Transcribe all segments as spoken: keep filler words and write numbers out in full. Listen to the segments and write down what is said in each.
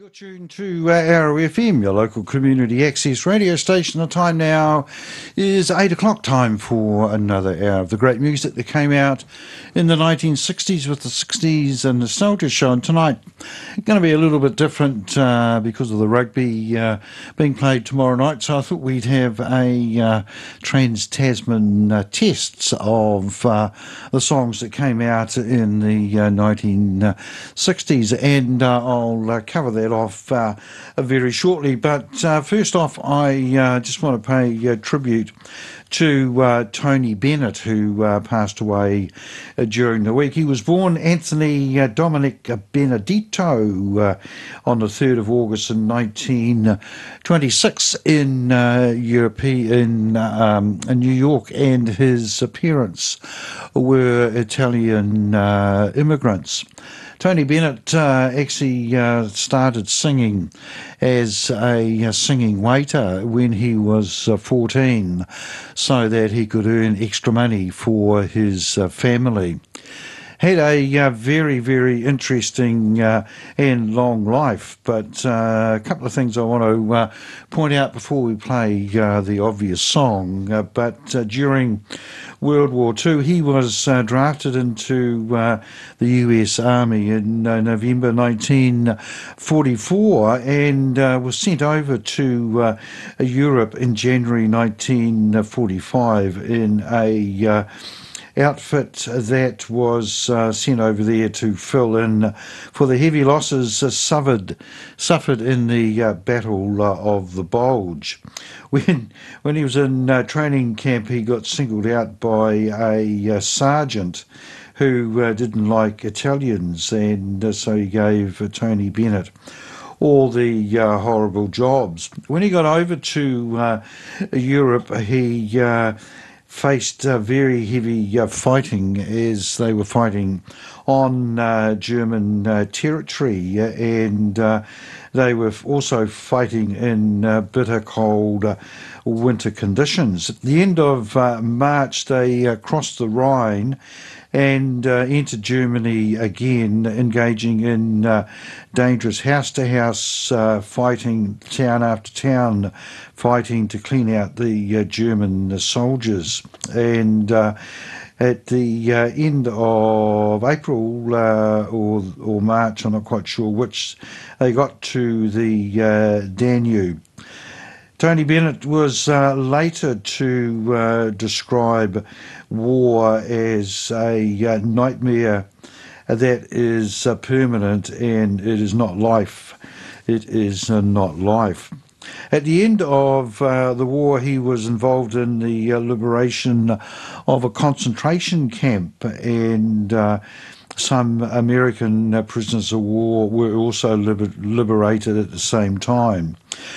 You're tuned to uh, Arrow F M, your local community access radio station. The time now is eight o'clock, time for another hour of the great music that came out in the nineteen sixties with the sixties and Nostalgia Show. And tonight, going to be a little bit different uh, because of the rugby uh, being played tomorrow night. So I thought we'd have a uh, Trans-Tasman uh, tests of uh, the songs that came out in the uh, nineteen sixties. And uh, I'll uh, cover that off uh, very shortly. But uh, first off, I uh, just want to pay uh, tribute to uh, Tony Bennett, who uh, passed away uh, during the week. He was born Anthony uh, Dominic Benedito uh, on the third of August in nineteen twenty-six in uh, Europe, in, um, in New York, and his parents were Italian uh, immigrants. Tony Bennett uh, actually uh, started singing as a, a singing waiter when he was uh, fourteen, so that he could earn extra money for his uh, family. Had a uh, very, very interesting uh, and long life, but uh, a couple of things I want to uh, point out before we play uh, the obvious song. Uh, but uh, during World War Two, he was uh, drafted into uh, the U S Army in uh, November nineteen forty-four and uh, was sent over to uh, Europe in January nineteen forty-five in a uh, outfit that was uh, sent over there to fill in for the heavy losses uh, suffered suffered in the uh, Battle uh, of the Bulge. When when he was in uh, training camp, he got singled out by a uh, sergeant who uh, didn't like Italians, and uh, so he gave uh, Tony Bennett all the uh, horrible jobs. When he got over to uh, Europe, he uh, faced uh, very heavy uh, fighting as they were fighting on uh, German uh, territory, uh, and uh, they were also fighting in uh, bitter cold uh, winter conditions. At the end of uh, March, they uh, crossed the Rhine and uh, entered Germany again, engaging in uh, dangerous house-to-house uh, fighting, town after town fighting to clean out the uh, German uh, soldiers. And uh, at the uh, end of April uh, or, or March, I'm not quite sure which, they got to the uh, Danube. Tony Bennett was uh, later to uh, describe war as a uh, nightmare that is uh, permanent, and it is not life. It is uh, not life. At the end of uh, the war, he was involved in the uh, liberation of a concentration camp, and uh, some American uh, prisoners of war were also liber- liberated at the same time.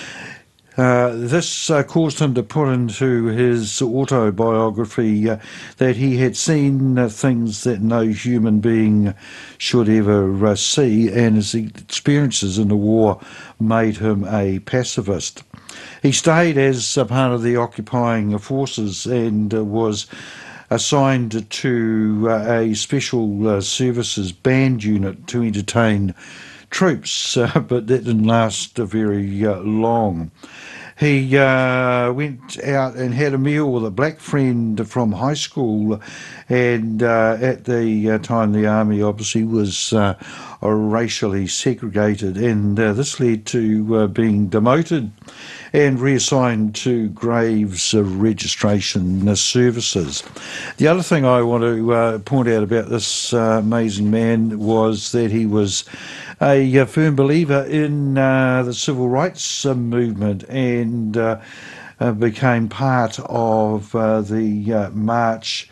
Uh, this uh, caused him to put into his autobiography uh, that he had seen uh, things that no human being should ever uh, see, and his experiences in the war made him a pacifist. He stayed as a part of the occupying forces and uh, was assigned to uh, a special uh, services band unit to entertain troops, uh, but that didn't last uh, very uh, long. He uh, went out and had a meal with a black friend from high school, and uh, at the uh, time the army obviously was uh, racially segregated, and uh, this led to uh, being demoted and reassigned to Graves uh, registration uh, services. The other thing I want to uh, point out about this uh, amazing man was that he was a, a firm believer in uh, the civil rights uh, movement, and uh, uh, became part of uh, the uh, march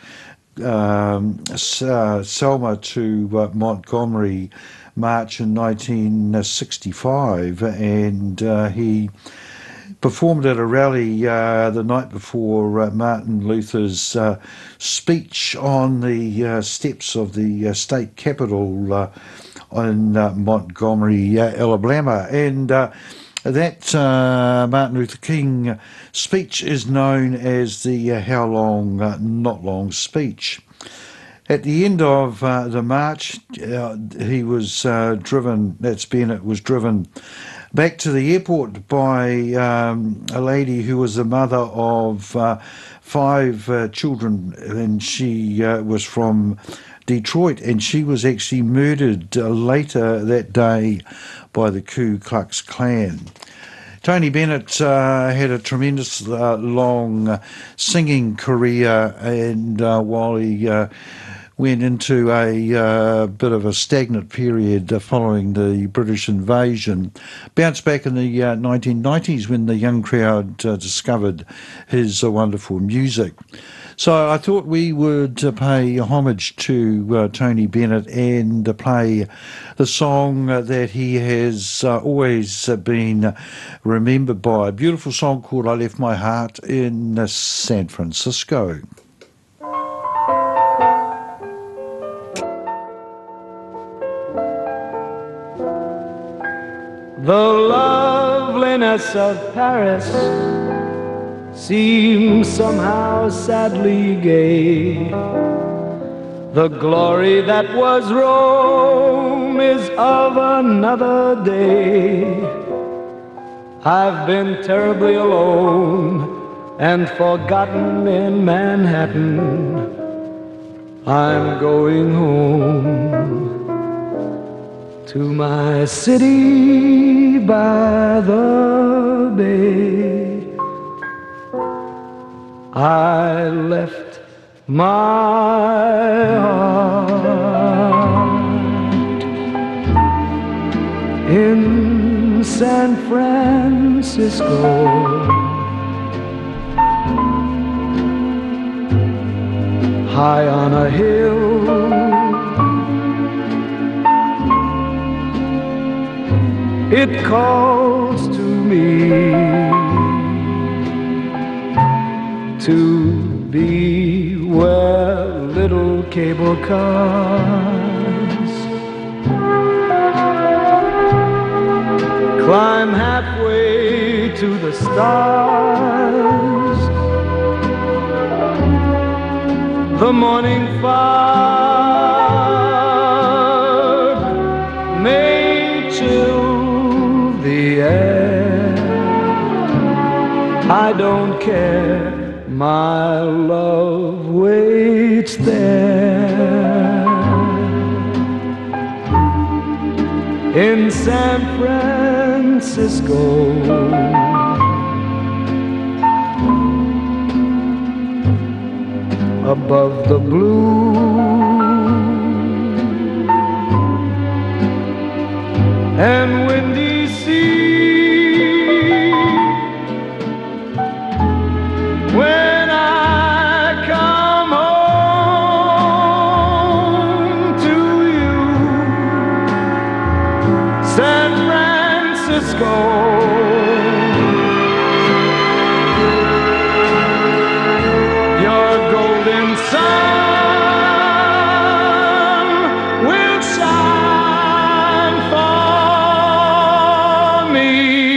um, uh, Selma to uh, Montgomery march in nineteen sixty-five, and uh, he performed at a rally uh, the night before uh, Martin Luther's uh, speech on the uh, steps of the uh, state capitol uh, in uh, Montgomery, uh, Alabama. And uh, that uh, Martin Luther King speech is known as the uh, How Long, uh, Not Long speech. At the end of uh, the march, uh, he was uh, driven, that's Bennett, was driven back to the airport by um, a lady who was the mother of uh, five uh, children, and she uh, was from Detroit, and she was actually murdered uh, later that day by the Ku Klux Klan. Tony Bennett uh, had a tremendous uh, long uh, singing career, and uh, while he uh, went into a uh, bit of a stagnant period uh, following the British invasion, bounced back in the uh, nineteen nineties when the young crowd uh, discovered his uh, wonderful music. So I thought we would uh, pay homage to uh, Tony Bennett and uh, play the song uh, that he has uh, always uh, been remembered by, a beautiful song called I Left My Heart in uh, San Francisco. The loveliness of Paris seems somehow sadly gay. The glory that was Rome is of another day. I've been terribly alone and forgotten in Manhattan. I'm going home to my city by the bay. I left my heart in San Francisco. High on a hill, it calls to me to be where little cable cars climb halfway to the stars. The morning fog may chill the air. I don't care, my love waits there in San Francisco. Above the blue and windy sea, when I come home to you, San Francisco, your golden sun will shine for me.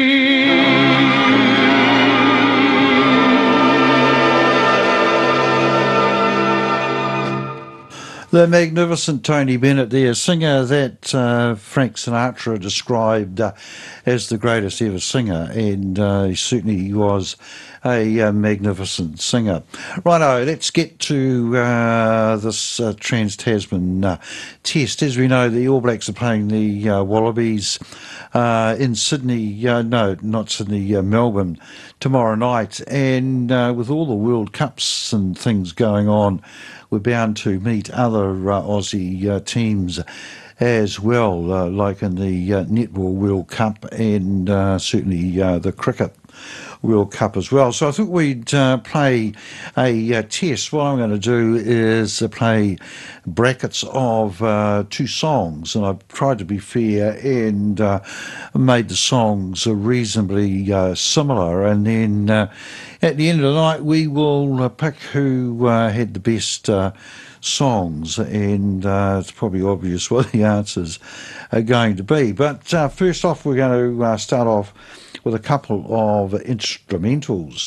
The magnificent Tony Bennett there, singer that uh, Frank Sinatra described uh, as the greatest ever singer, and uh, he certainly was a uh, magnificent singer. Righto, let's get to uh, this uh, Trans-Tasman uh, test. As we know, the All Blacks are playing the uh, Wallabies uh, in Sydney, uh, no, not Sydney, uh, Melbourne, tomorrow night, and uh, with all the World Cups and things going on, we're bound to meet other uh, Aussie uh, teams as well, uh, like in the uh, Netball World Cup and uh, certainly uh, the Cricket World Cup as well. So I think we'd uh, play a uh, test. What I'm going to do is uh, play brackets of uh, two songs, and I've tried to be fair and uh, made the songs reasonably uh, similar, and then uh, at the end of the night we will uh, pick who uh, had the best uh, songs, and uh, it's probably obvious what the answers are going to be. But uh, first off, we're going to uh, start off with a couple of instrumentals.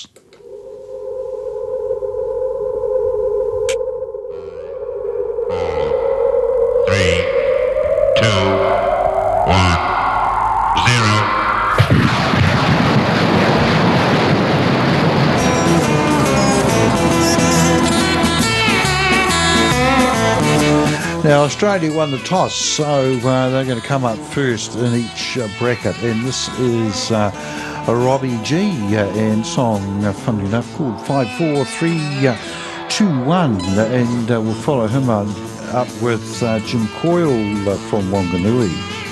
Now, Australia won the toss, so uh, they're going to come up first in each uh, bracket. And this is uh, a Robbie G uh, and song, uh, funnily enough, called five four three two one. And uh, we'll follow him on, up with uh, Jim Coyle uh, from Wanganui.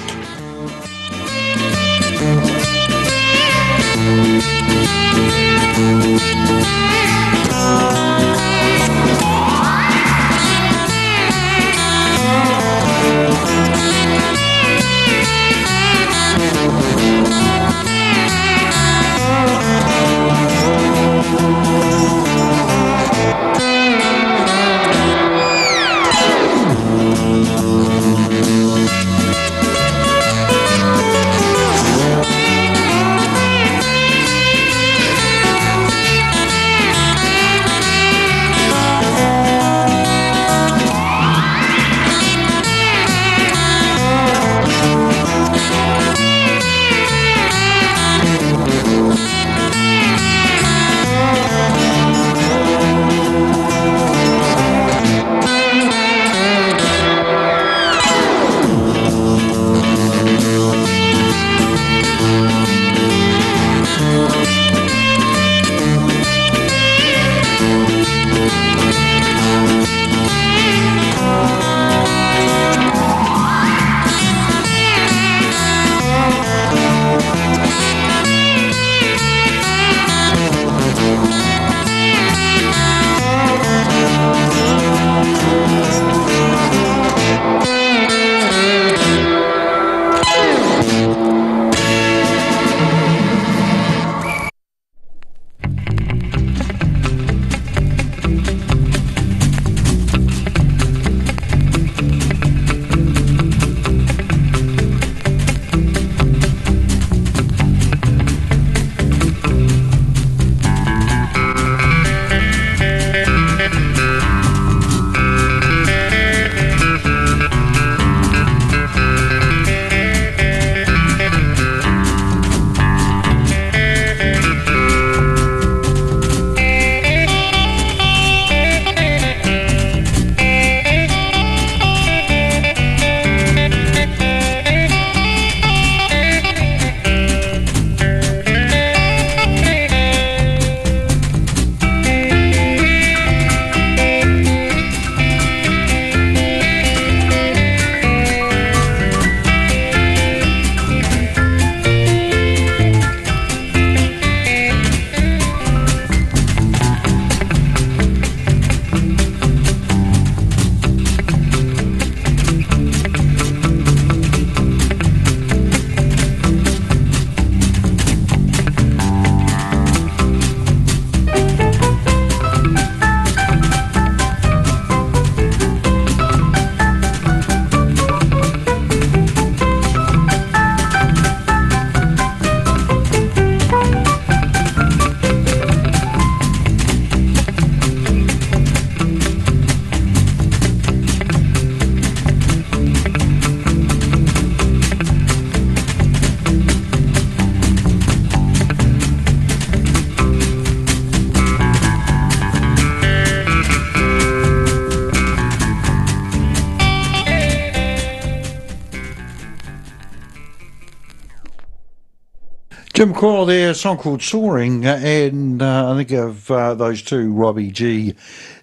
Jim Coyle there, a song called Soaring, and uh, I think of uh, those two, Robbie G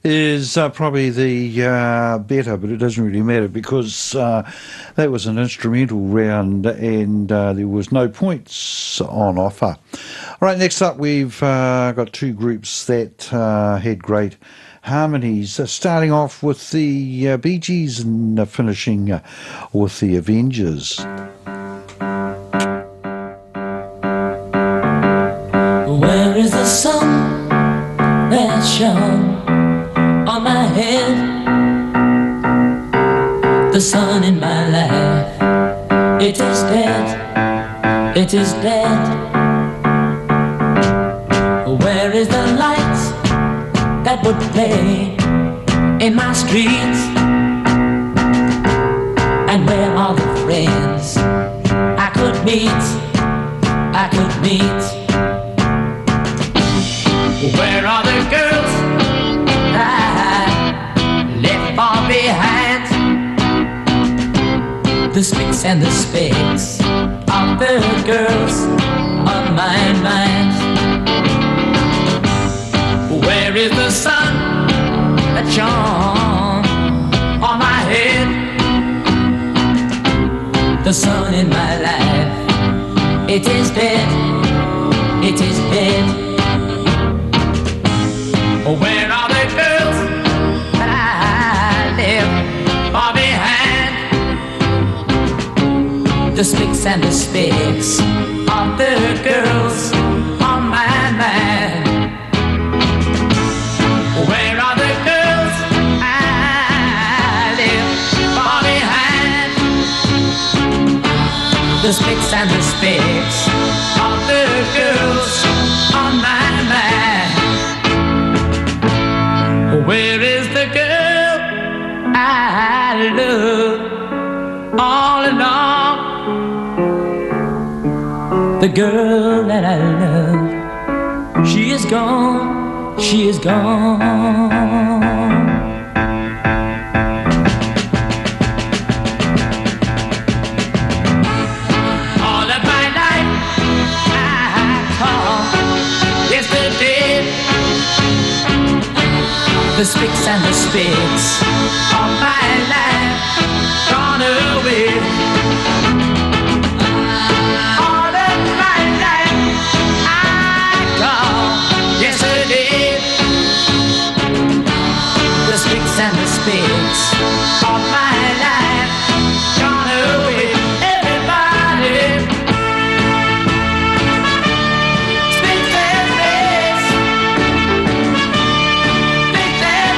is uh, probably the uh, better, but it doesn't really matter because uh, that was an instrumental round and uh, there was no points on offer. All right, next up we've uh, got two groups that uh, had great harmonies, uh, starting off with the uh, Bee Gees and uh, finishing uh, with the Avengers. Where is the sun that shone on my head? The sun in my life, it is dead, it is dead. Where is the light that would play in my streets? And where are the friends I could meet, I could meet? Where are the girls I left far behind? the spicks and the specks of the girls on my mind. Where is the sun that shone on my head? The sun in my life, it is dead, it is dead. Where are the girls that I left far behind? The spicks and the specks of the girls on my mind. Where are the girls I left far behind? The spicks and the specks of the girls on my mind. Where is the girl I love all along? The girl that I love, she is gone, she is gone. All of my life I call yesterday. The spicks and the specks of my life gone away. All of my life I call yesterday. The spicks and the specks of my life gone away. Everybody, spicks and specks, spicks and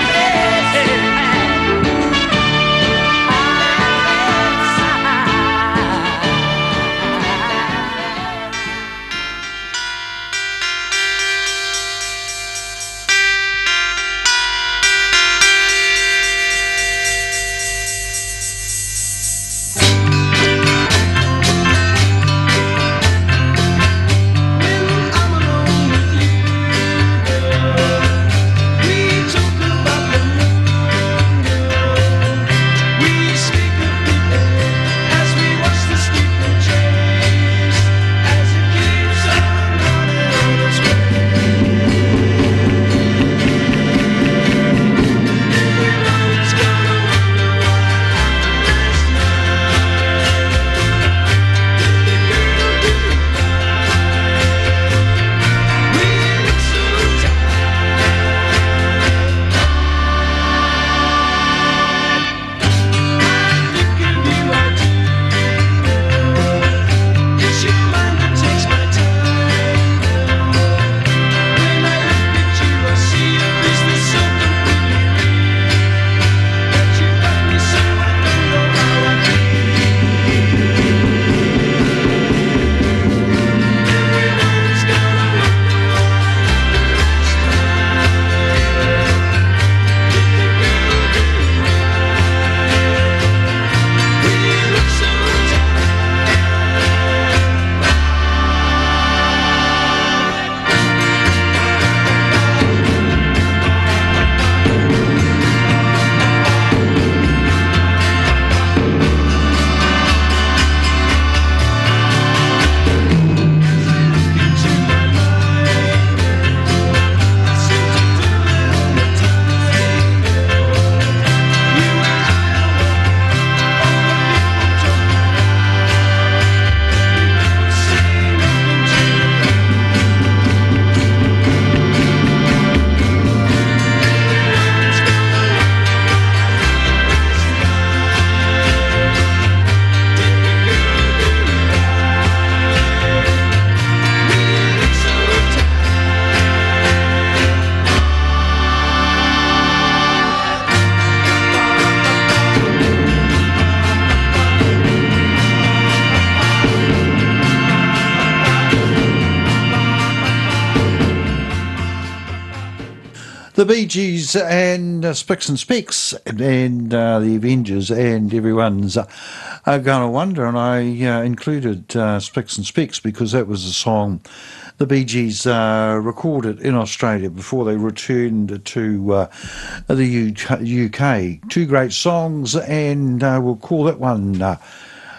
The Bee Gees and uh, Spicks and Specks and uh, the Avengers and everyone's uh, are going to wonder. And I uh, included uh, Spicks and Specks because that was a song the Bee Gees uh, recorded in Australia before they returned to uh, the U K. Two great songs, and uh, we'll call that one uh,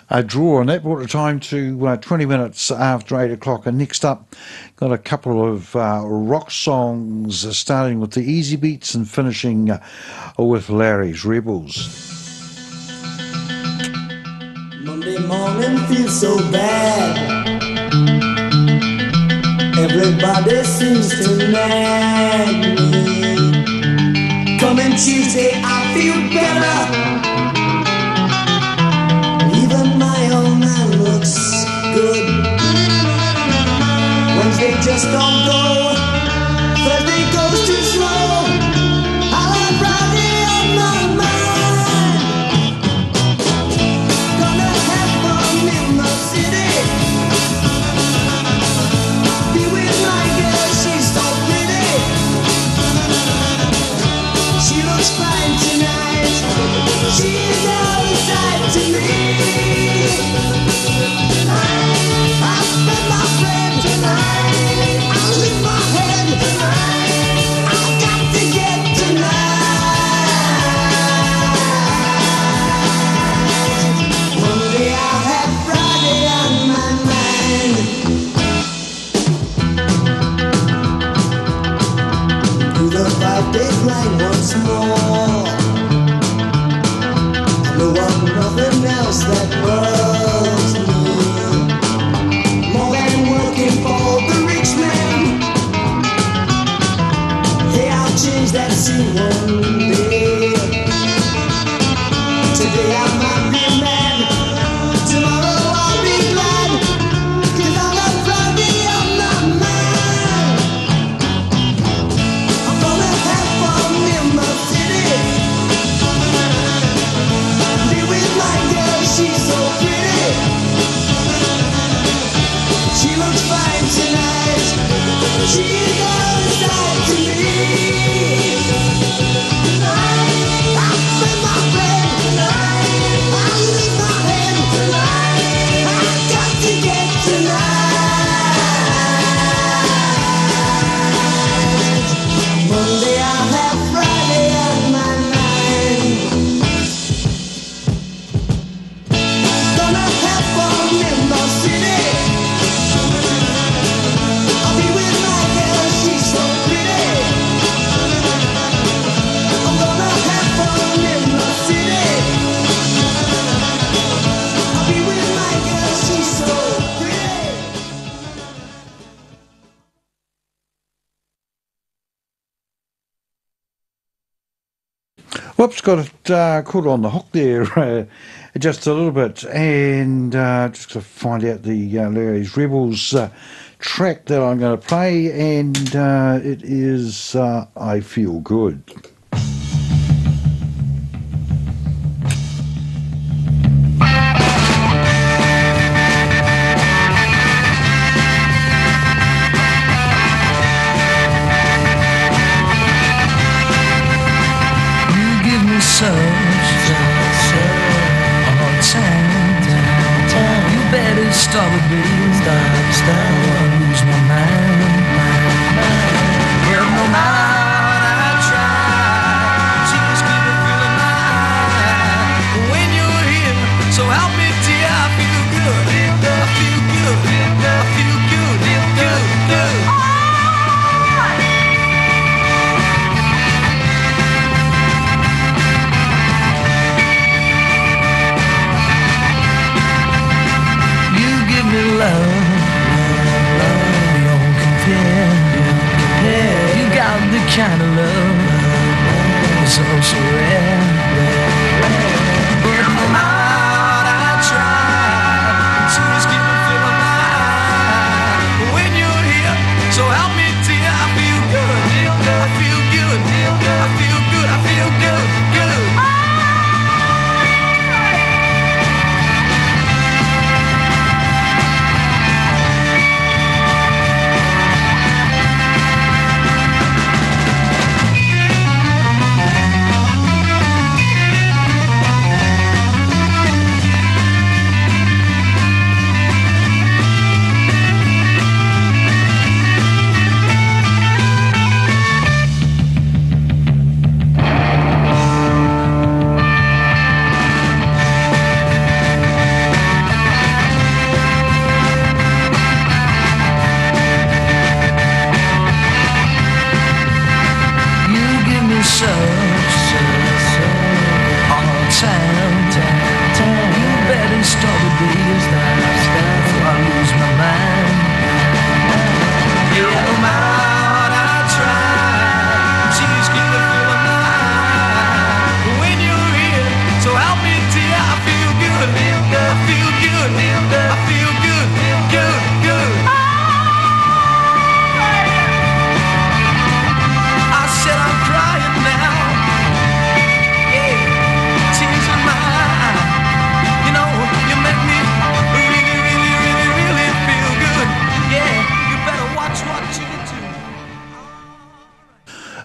a draw, and that brought the time to uh, twenty minutes after eight o'clock. And next up, got a couple of uh, rock songs, uh, starting with the Easy Beats and finishing uh, with Larry's Rebels. Monday morning feels so bad. Everybody seems to nag me. Coming Tuesday, I feel better. Even my old man looks good. Wednesday just don't go. Thursday goes too slow. I'll have Friday on my mind. Gonna have fun in the city. Be with my girl, she's so pretty. She looks fine tonight. She's outside to me. I'll spend my friend tonight. I'll leave my head tonight. I've got to get tonight. Monday I'll have Friday on my mind. Do the five-day grind once more. I know of nothing else that works me more than working for the rich man. Hey, I'll change that scene one day. Today I might be mad, tomorrow I'll be glad, 'cause I'll have Friday on my mind. I'm gonna have fun in the city. Be with my girl, she's so pretty. She looks fine tonight. She's outside to me. Tonight, I'll spend my bread tonight. I'll leave my head tonight. I've got to get tonight. Monday I'll have Friday on my mind. Gonna have fun in the city. I'll be with my girl, she's so pretty. I'm gonna have fun in the city. I'll be with my girl, she's so pretty. Whoops, got it uh, caught on the hook there uh, just a little bit, and uh, just to find out the uh, Larry's Rebels uh, track that I'm going to play, and uh, it is uh, I Feel Good. You give me such, such a hard time. You better stop it, baby. Stop, stop. I lose my mind. Well, no matter what I try, tears keep on filling my eye. When you're here, so help me, dear, I feel good. I feel good. I feel good. Good, good. You give me love, love, love beyond compare.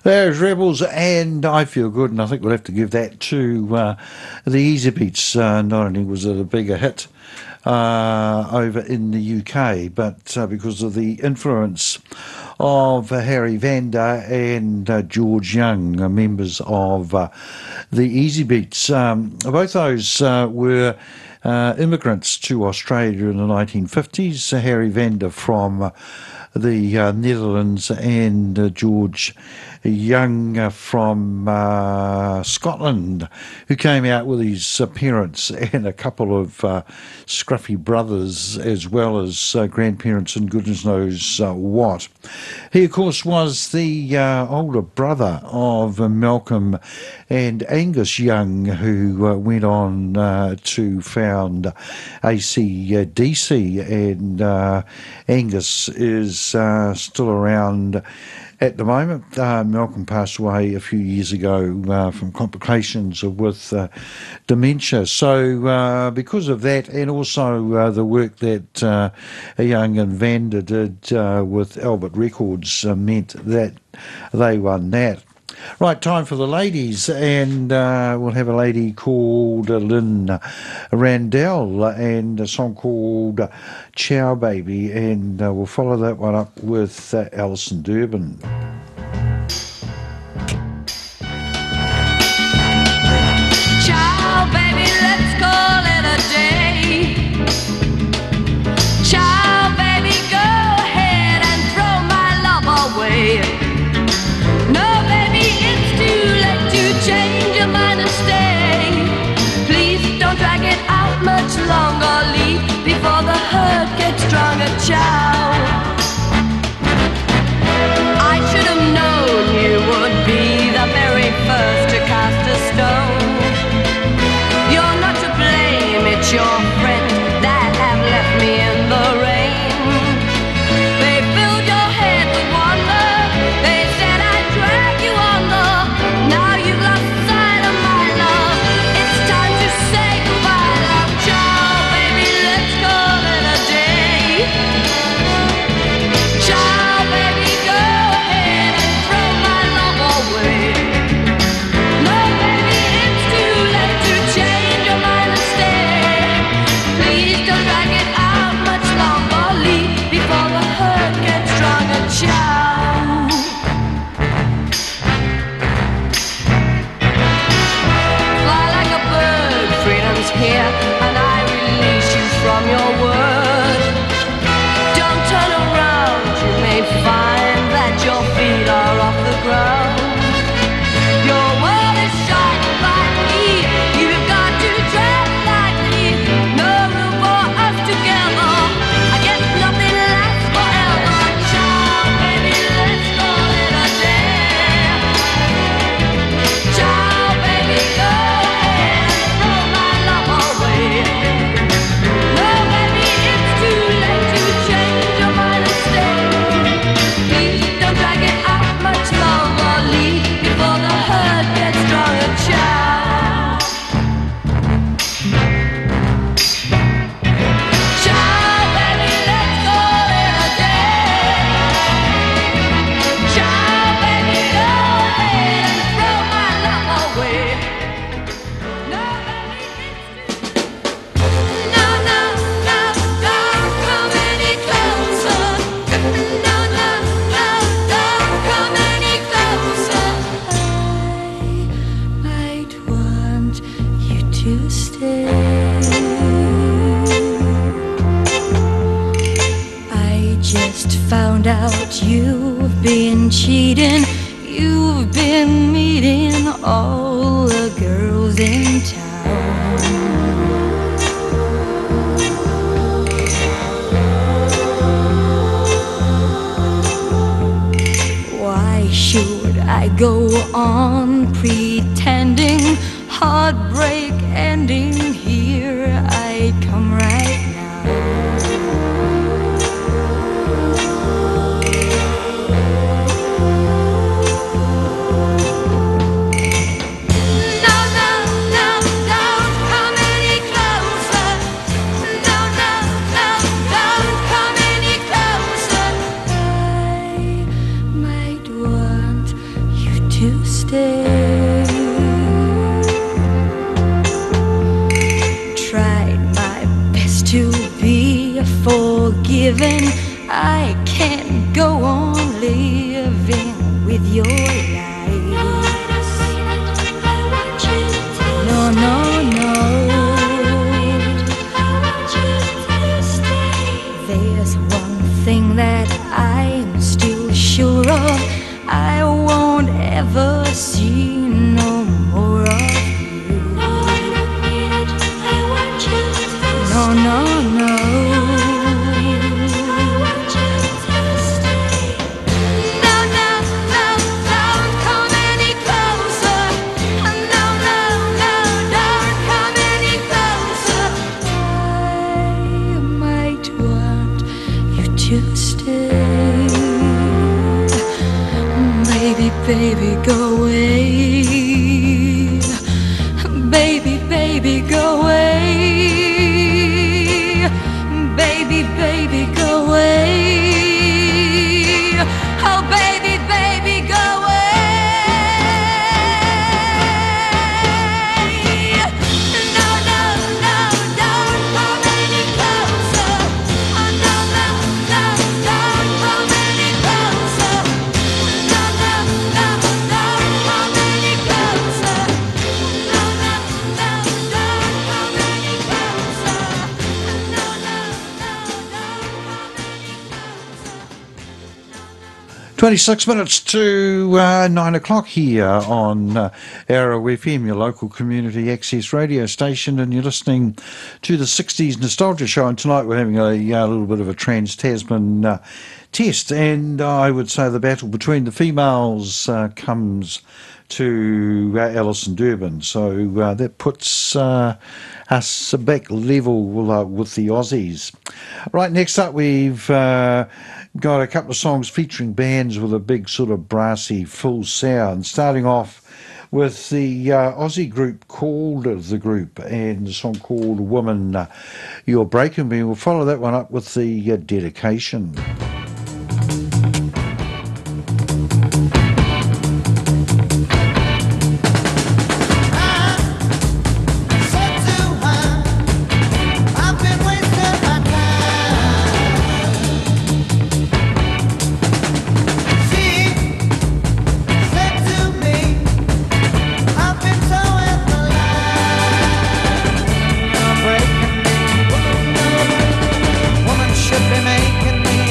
There's Rebels, and I Feel Good, and I think we'll have to give that to uh, the Easy Beats. Uh, not only was it a bigger hit uh, over in the U K, but uh, because of the influence of uh, Harry Vanda and uh, George Young, uh, members of uh, the Easy Beats. Um, both those uh, were uh, immigrants to Australia in the nineteen fifties. Uh, Harry Vanda from uh, the uh, Netherlands, and uh, George Young uh, from uh, Scotland, who came out with his uh, parents and a couple of uh, scruffy brothers, as well as uh, grandparents and goodness knows uh, what. He, of course, was the uh, older brother of uh, Malcolm and Angus Young, who uh, went on uh, to found A C D C, and uh, Angus is uh, still around at the moment. Uh, Malcolm passed away a few years ago uh, from complications with uh, dementia. So uh, because of that, and also uh, the work that uh, Young and Vanda did uh, with Albert Records uh, meant that they won that. Right, time for the ladies, and uh, we'll have a lady called uh, Lynn Randell and a song called uh, Ciao Baby, and uh, we'll follow that one up with uh, Alison Durbin. Ciao, baby, let's call it a day. Ciao, baby, go ahead and throw my love away. No, baby, it's too late to change your mind and stay. Please don't drag it out much longer. Leave before the hurt gets stronger. Ciao. I should have known you would be the very first to cast a stone. You're not to blame, it's your friends that have left me in the rain. They filled your head with wonder. They said I'd drag you under. Now you've lost sight of my love. It's time to say goodbye, love. Ciao, baby, let's call it a day. Ciao, baby, go ahead and throw my love away. No, baby, it's too late to change your mind and stay. Please don't drag it out much longer. Leave before the hurt gets stronger. Ciao. Fly like a bird, freedom's here, and I release you from your word. Don't turn around, you may find that your feet are off the ground. Your world is shining brightly, you've got to tread lightly. No room for us together, I guess nothing lasts forever. Ciao, baby, let's call it a day. Ciao, baby, go ahead and throw my love away. No, baby, it's too late to change your mind and stay. Please don't drag it out much longer. Leave before the hurt gets stronger. Ciao. Ciao, baby, let's call it a day. Ciao, baby, go ahead and throw my love away. No, baby, it's too No, no, no, don't come any closer. No, no, no, don't come any closer. I might want you to stay. I just found out you've been cheating. You've been meeting all the girls in town. Why should I go on pretending? Heartbreak ending, here I come right now. No, no, no, don't come any closer. No, no, no, don't come any closer. I might want you forgiven. I can't go on living with your lies. No, no, no. There's one thing that I'm still sure of. I won't ever see no more of you. No, no, no. No, no, no, don't come any closer. No, no, no, don't come any closer. I might want you to stay. Baby, baby, go away. Baby, baby, go away. Baby, baby, go away. Oh, baby, baby, go away. No, no, no, don't come any closer. Oh, no, no, no, don't come any closer. No, no, no, don't come any closer. No, no, no, don't come any closer. No, no, no, don't come any closer. twenty-six minutes to uh, nine o'clock here on uh, Arrow F M, your local community access radio station, and you're listening to the sixties Nostalgia Show. And tonight we're having a, a little bit of a Trans-Tasman uh, test, and I would say the battle between the females uh, comes to uh, Alice and Durban. So uh, that puts uh, us back level uh, with the Aussies. Right, next up we've uh, got a couple of songs featuring bands with a big sort of brassy full sound, starting off with the uh, Aussie group called The Group and the song called Woman, uh, You're Breaking Me. We'll follow that one up with the uh, Dedication. Woman should be making me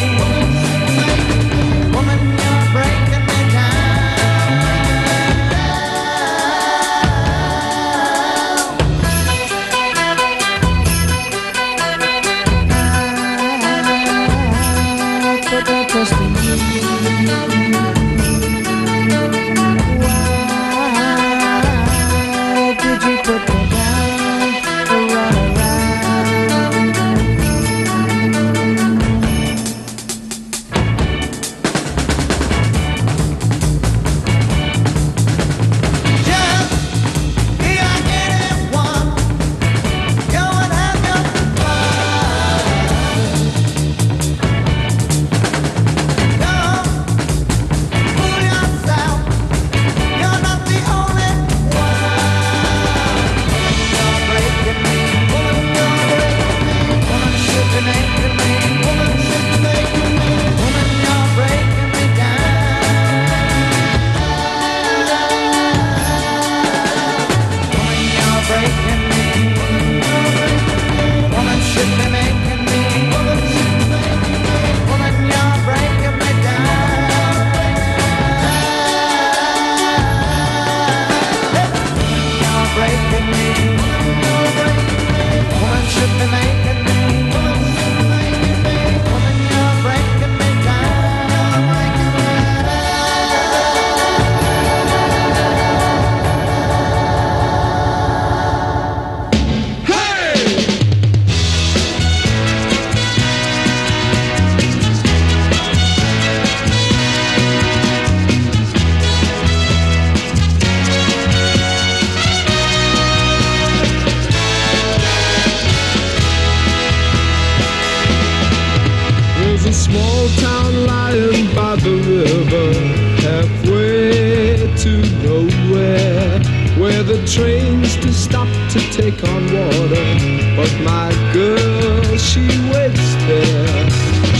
trains to stop to take on water, but my girl, she waits there.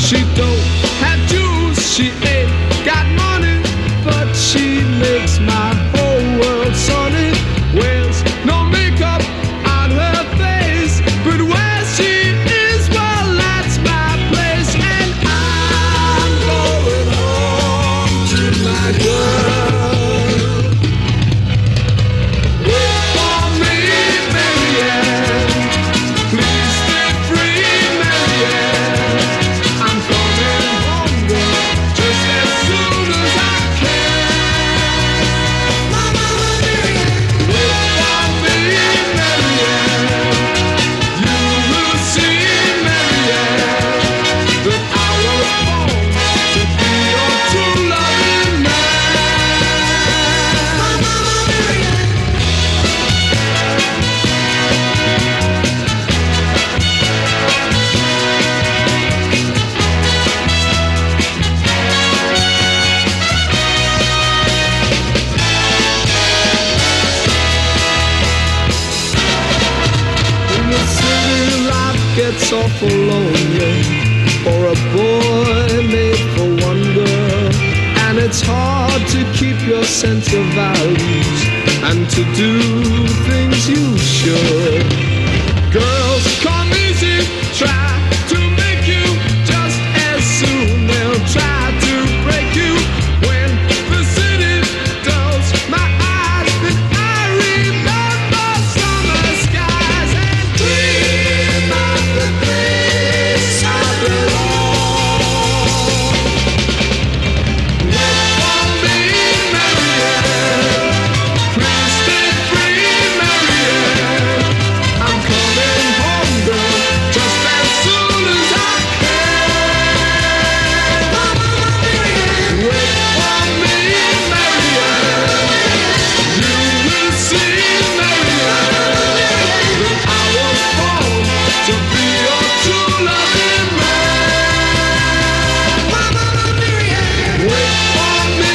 She don't have jewels, she ain't got money, but she makes my whole world sunny. Wears no makeup on her face, but where she is, well, that's my place. And I'm going home to my girl. Wait for me, Marianne. Please stay free, Marianne. I'm coming home, girl, just as soon as I can. Wait for me, Marianne. You will see, Marianne, that I was born to be your true loving man. In the city, life gets awful lonely for a boy made for one girl, and it's hard to keep your sense of values and to do things you should. Girls come easy, try to make you just as soon they'll try to break you. When the city dulls my eyes, then I remember summer skies and dream of the place I belong. Wait for me, Marianne. Please stay free, Marianne. I'm coming home, girl, just as soon as I can. Wait for me, Marianne. You will see, Marianne, that I was born to be your true loving man. Wait for me,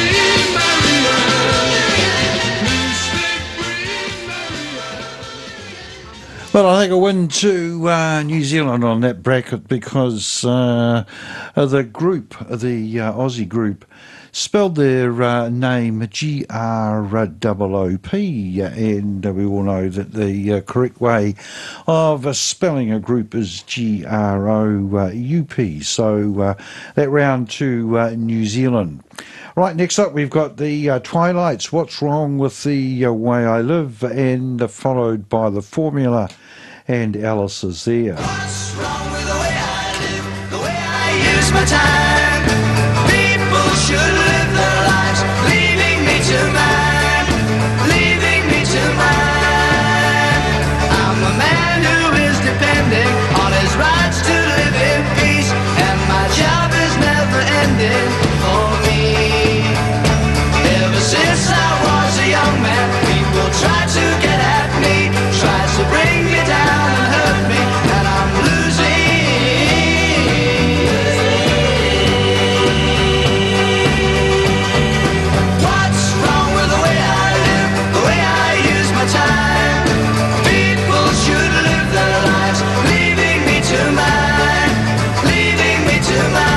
Marianne. Please stay free, Marianne. Well, I think a win to uh, New Zealand on that bracket because uh, uh, the group, the uh, Aussie group, spelled their uh, name G R O O P, and uh, we all know that the uh, correct way of uh, spelling a group is G R O U P. So uh, that round to uh, New Zealand. Right, next up we've got the uh, Twilights, What's Wrong with the uh, Way I Live, and uh, followed by the Formula, and Alice is there. What's wrong with the way I live, the way I use my time? People should live their lives, leaving me to mine, leaving me to mine. I'm a man who is depending on his rights to live in peace, and my job is never ending for me. Ever since I was a young man, people tried to get at me, tried to bring me down and hurt me, and I'm losing. What's wrong with the way I live, the way I use my time? People should live their lives, leaving me to mine, leaving me to mine.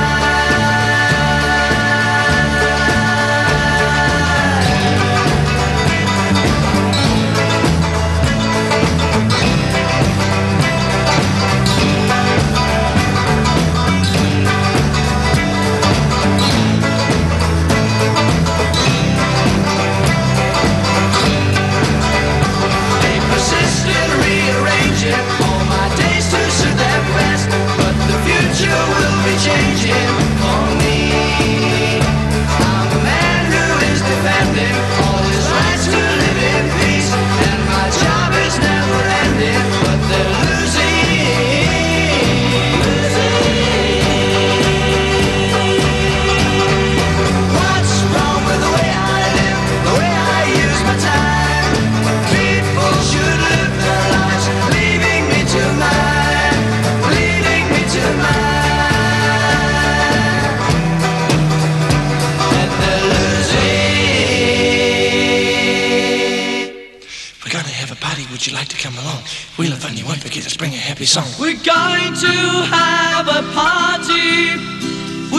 They persist in rearranging all my days to suit their best, but the future will be changing for me. I'm a man who is defending all his rights to live in peace, and my job is never ending, but they're losing. What's wrong with the way I live, the way I use my time? People should live their lives, leaving me to mine, leaving me to mine, and they're losing. We're gonna have a party, would you like to come along? We'll have fun, you won't forget, let's bring a happy song. We're going to have a party.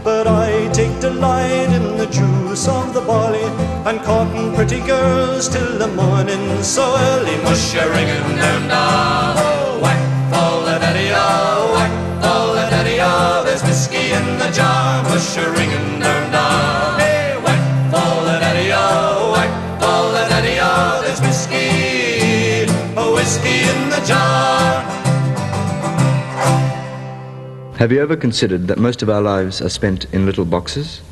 But I take delight in the juice of the barley and courting pretty girls till the morning so early. Mush a ringing down da, oh, whack, fall a daddy-o, whack, fall a daddy-o. There's whiskey in the jar, mush a ringing down da. Hey, whack, fall a daddy-o, whack, fall a daddy-o. There's whiskey, oh, whiskey in the jar. Have you ever considered that most of our lives are spent in little boxes?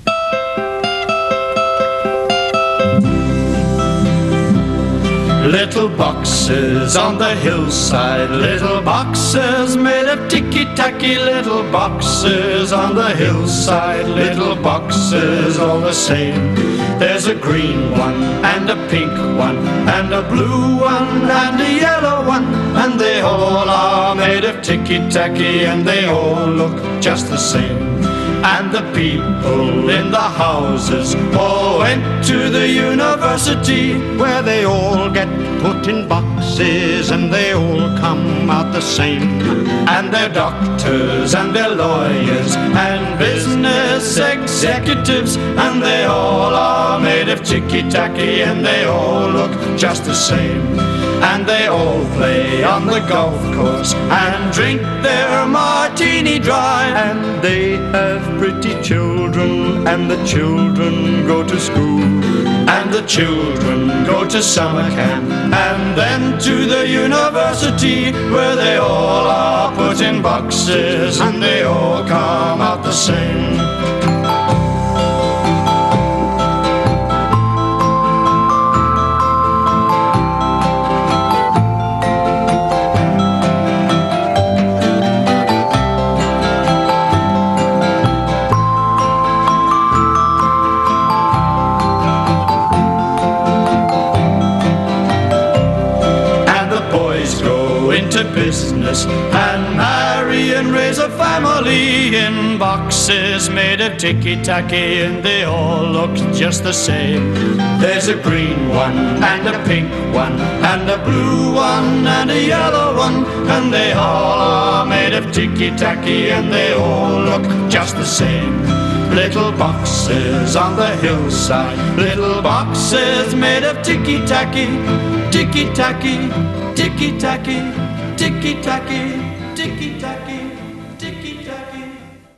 Little boxes on the hillside, little boxes made of ticky-tacky, little boxes on the hillside, little boxes all the same. There's a green one, and a pink one, and a blue one, and a yellow one, and they all are made of ticky-tacky, and they all look just the same. And the people in the houses all went to the university, where they all get put in boxes and they all come out the same. And they're doctors and they're lawyers and business executives, and they all are made of ticky-tacky, and they all look just the same. And they all play on the golf course and drink their martini dry, and they have pretty children, and the children go to school, and the children go to summer camp, and then to the university, where they all are put in boxes and they all come out the same. Business and marry and raise a family in boxes made of ticky-tacky, and they all look just the same. There's a green one and a pink one and a blue one and a yellow one, and they all are made of ticky-tacky, and they all look just the same. Little boxes on the hillside, little boxes made of ticky-tacky, ticky-tacky, ticky-tacky, ticky-tacky, ticky-tacky, ticky-tacky.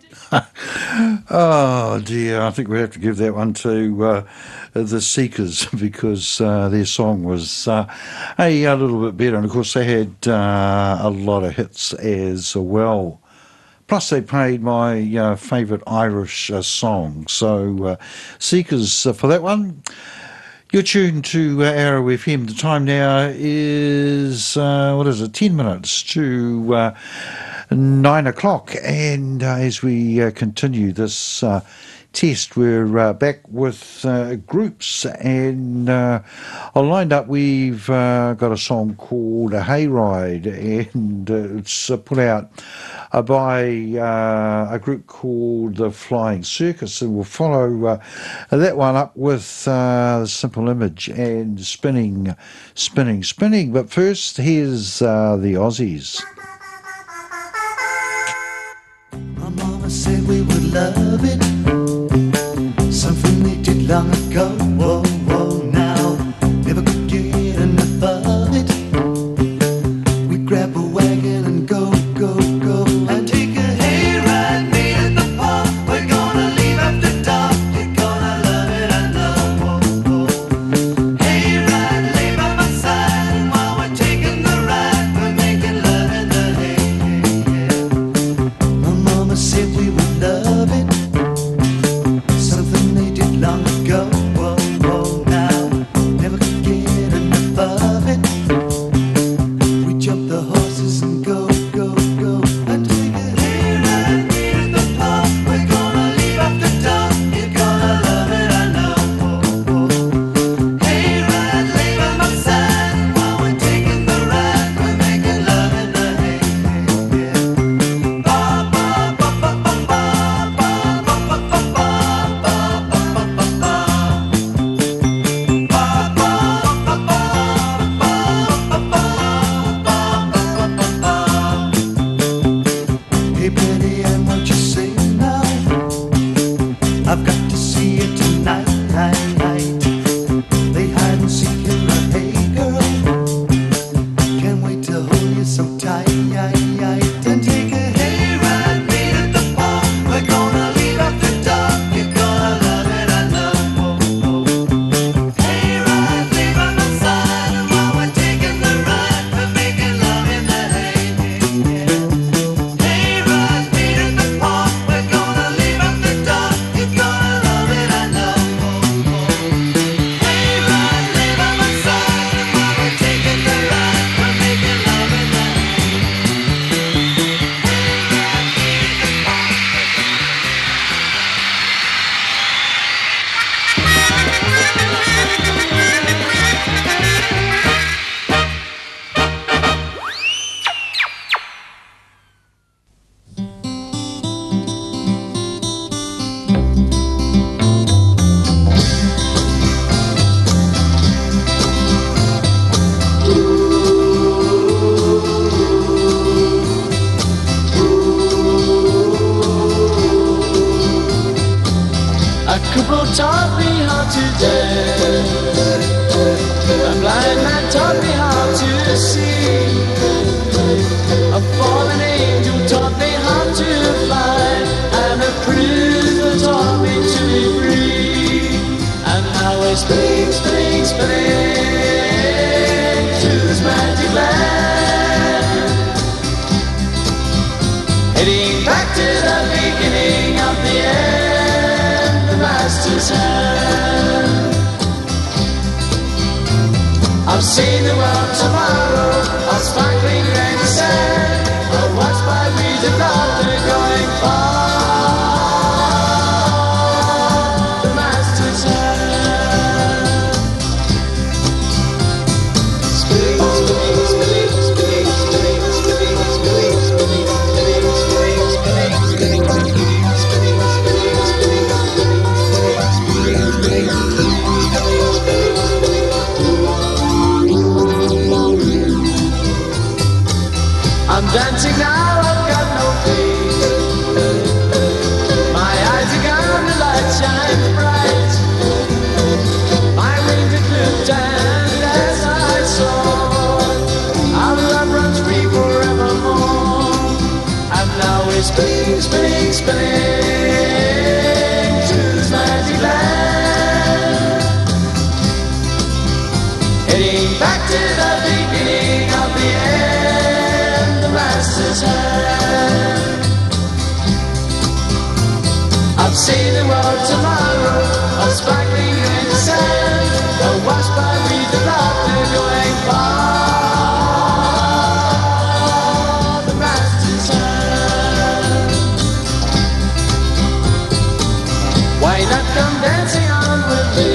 Oh dear, I think we have to give that one to uh, the Seekers, because uh, their song was uh, a, a little bit better, and of course they had uh, a lot of hits as well. Plus they played my uh, favourite Irish uh, song, so uh, Seekers uh, for that one. You're tuned to uh, Arrow F M. The time now is, uh, what is it, ten minutes to uh, nine o'clock. And uh, as we uh, continue this uh, test, we're uh, back with uh, groups. And uh, lined up, we've uh, got a song called A Hayride, and uh, it's uh, put out uh, by uh, a group called The Flying Circus, and we'll follow uh, that one up with uh, Simple Image and Spinning, Spinning, Spinning. But first, here's uh, the Aussies. My mama said we would love it, something they did long ago. Whoa, whoa, now never could get enough of it. We grab a wagon and go, go, go, and take a hayride, meet at the park. We're gonna leave after dark. You're gonna love it, I know. Whoa, whoa. Hayride, lay by my side, and while we're taking the ride, we're making love in the hay. My mama said we would love it, something they did long ago. Whoa, whoa, now never could get enough of it. We jump the horses and go, go, taught me how to dance. A blind man taught me how to see. A fallen angel taught me how to fly, and a prisoner taught me to be free. And now we're spinning, spinning, spinning to this magic land, heading back to the beginning of the end, the master's hand. I've seen the world tomorrow, a sparkling grain of sand, a watch by breeze of laughter going far, the master's hand. Spinning, spinning, spinning, spinning, spinning, spinning, spinning, spinning, spinning, spinning, spinning, spinning, spinning, spinning, spinning, spinning, spinning, I'm dancing now, I've got no feet. My eyes are gone, the light shines bright. My wings are clipped and as I soar, our love runs free forevermore. And now we're spinning, spinning, spinning to this magic land, heading back to the beginning of the end, the master's hand. I've seen the world tomorrow, a sparkling grain of sand, a wash by reeds of laughter going far, the master's hand. Why not come dancing on with me?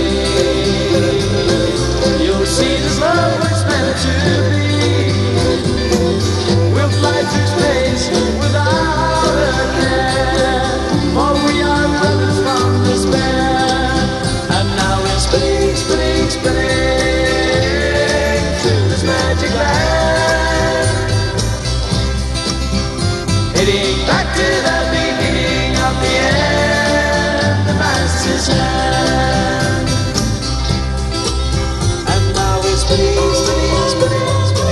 You'll see this love was meant to be. We'll fly through space without a care, for we are brothers from despair. And now we're spinning, spinning, spinning to this magic land, heading back to the beginning of the end, the master's hand. And now we're spinning, spinning, spinning,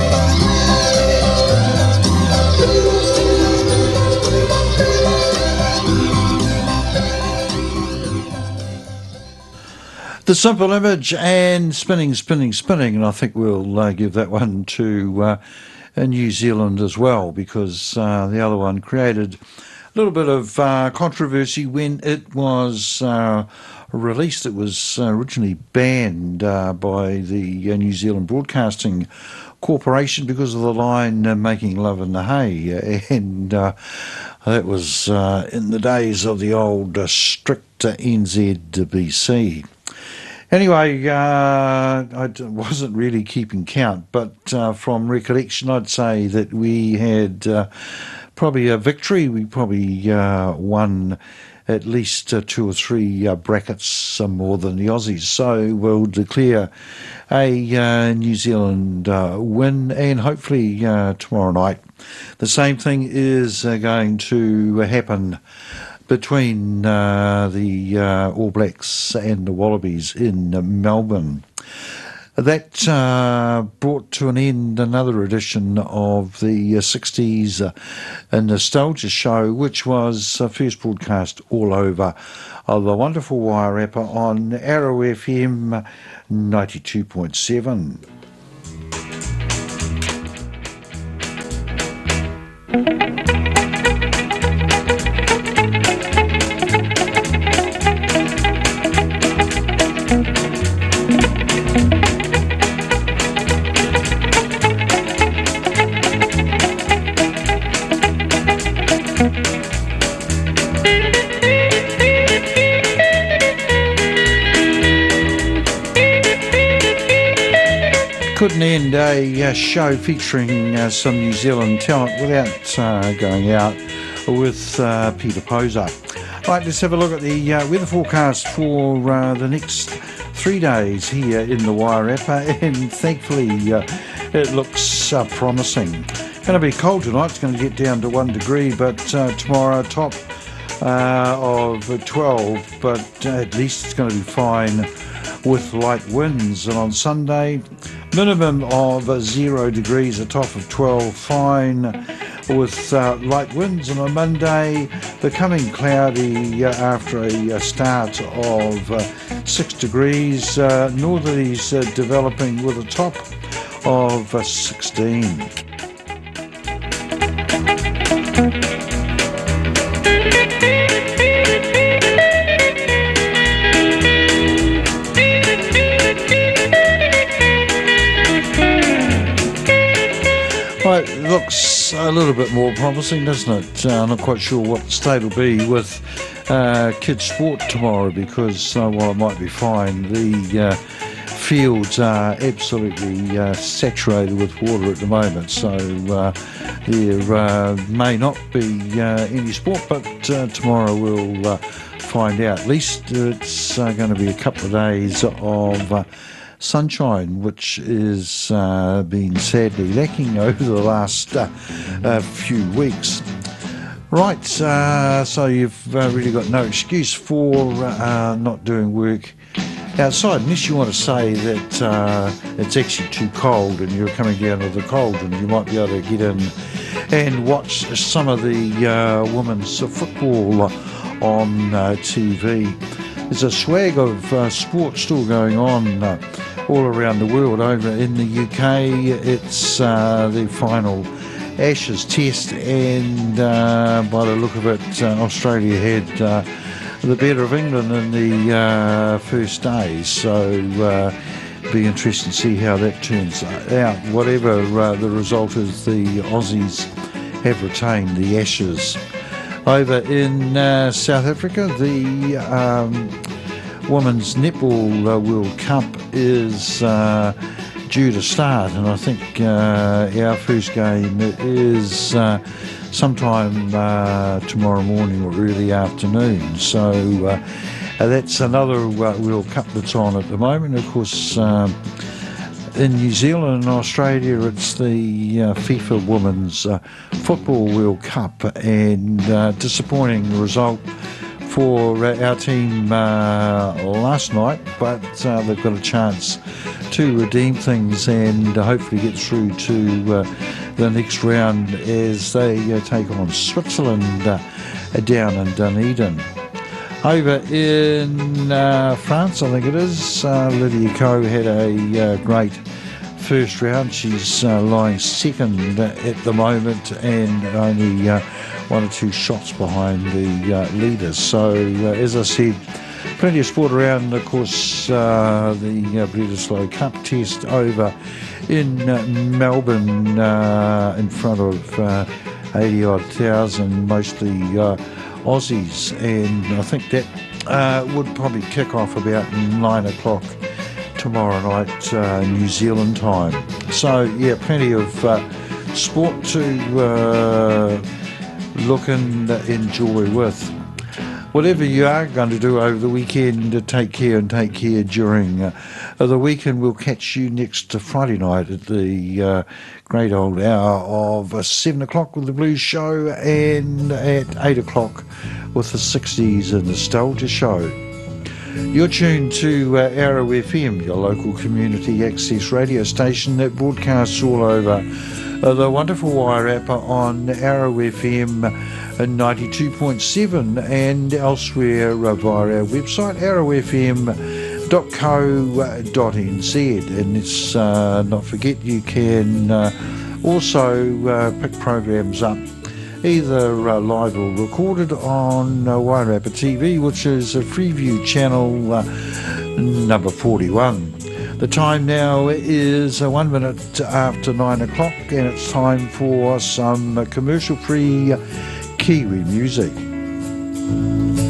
The Simple Image and Spinning, Spinning, Spinning, and I think we'll uh, give that one to uh, New Zealand as well, because uh, the other one created a little bit of uh, controversy when it was uh, released. It was originally banned uh, by the uh, New Zealand Broadcasting Corporation because of the line uh, "Making Love in the Hay," and uh, that was uh, in the days of the old uh, strict uh, N Z B C. Anyway, uh, I d- wasn't really keeping count, but uh, from recollection, I'd say that we had uh, probably a victory. We probably uh, won at least uh, two or three uh, brackets uh, more than the Aussies. So we'll declare a uh, New Zealand uh, win, and hopefully uh, tomorrow night the same thing is uh, going to happen between uh, the uh, All Blacks and the Wallabies in uh, Melbourne. That uh, brought to an end another edition of the uh, sixties uh, Nostalgia Show, which was uh, first broadcast all over uh, the wonderful Wairarapa on Arrow F M ninety-two point seven. Couldn't end a uh, show featuring uh, some New Zealand talent without uh, going out with uh, Peter Poser. Right, let's have a look at the uh, weather forecast for uh, the next three days here in the Wairarapa, and thankfully uh, it looks uh, promising. Going to be cold tonight. It's going to get down to one degree, but uh, tomorrow top uh, of twelve, but at least it's going to be fine with light winds. And on Sunday, minimum of zero degrees, a top of twelve, fine with uh, light winds. And on Monday, becoming cloudy uh, after a, a start of uh, six degrees, uh, northerlies uh, developing with a top of uh, sixteen. Right, it looks a little bit more promising, doesn't it? Uh, I'm not quite sure what the state will be with uh, kids' sport tomorrow, because uh, while it might be fine, the uh, fields are absolutely uh, saturated with water at the moment, so uh, there uh, may not be uh, any sport, but uh, tomorrow we'll uh, find out. At least it's uh, going to be a couple of days of uh, sunshine, which is uh, been sadly lacking over the last uh, uh, few weeks. Right, uh, so you've uh, really got no excuse for uh, not doing work outside, unless you want to say that uh, it's actually too cold and you're coming down with the cold, and you might be able to get in and watch some of the uh, women's football on uh, T V. There's a swag of uh, sport still going on uh, all around the world. Over in the U K, it's uh, the final Ashes test, and uh, by the look of it, uh, Australia had uh, the better of England in the uh, first day, so uh, be interesting to see how that turns out. Whatever uh, the result is, the Aussies have retained the Ashes. Over in uh, South Africa, the um, Women's Netball uh, World Cup is uh, due to start, and I think uh, our first game is uh, sometime uh, tomorrow morning or early afternoon. So uh, that's another uh, World Cup that's on at the moment. Of course, um, in New Zealand and Australia, it's the uh, FIFA Women's uh, Football World Cup, and uh, disappointing result for uh, our team uh, last night, but uh, they've got a chance to redeem things and uh, hopefully get through to uh, the next round as they uh, take on Switzerland uh, down in Dunedin. Over in uh, France, I think it is, uh, Lydia Ko had a uh, great first round. She's uh, lying second at the moment, and only uh, one or two shots behind the uh, leaders. So, uh, as I said, plenty of sport around. Of course, uh, the uh, Bledisloe Cup test over in uh, Melbourne uh, in front of uh, eighty odd thousand, mostly uh, Aussies, and I think that uh, would probably kick off about nine o'clock tomorrow night, uh, New Zealand time. So yeah, plenty of uh, sport to uh, look and enjoy with. Whatever you are going to do over the weekend, uh, take care and take care during uh, the weekend. We'll catch you next Friday night at the uh, great old hour of uh, seven o'clock with the Blues Show, and at eight o'clock with the sixties and Nostalgia Show. You're tuned to uh, Arrow F M, your local community access radio station that broadcasts all over uh, the wonderful Wairarapa on Arrow F M ninety-two point seven and elsewhere uh, via our website arrow f m dot co dot n z. And let's uh, not forget, you can uh, also uh, pick programs up either uh, live or recorded on uh, Wairarapa T V, which is a Freeview channel uh, number forty-one. The time now is uh, one minute after nine o'clock, and it's time for some uh, commercial-free Kiwi music.